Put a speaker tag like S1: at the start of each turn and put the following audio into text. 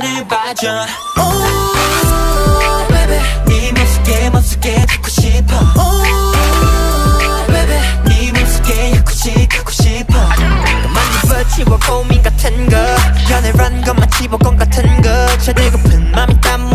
S1: 나를 봐줘. Oh baby 네 맘속에 듣고 싶어. Oh baby 네 맘속에 가고 싶어. 너만 입어치워 고민 같은 거 연애란 것만 집어건 같은 거 제대로픈 맘이 땀